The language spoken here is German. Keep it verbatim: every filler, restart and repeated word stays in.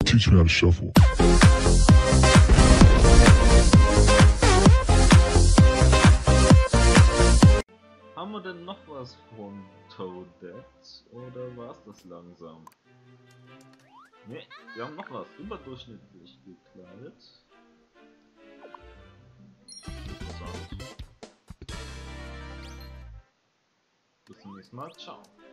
Teach me how to shuffle. Haben wir denn noch was von Toadette oder war es das langsam? Ne, wir haben noch was überdurchschnittlich gekleidet. Interessant. Bis zum nächsten Mal, ciao.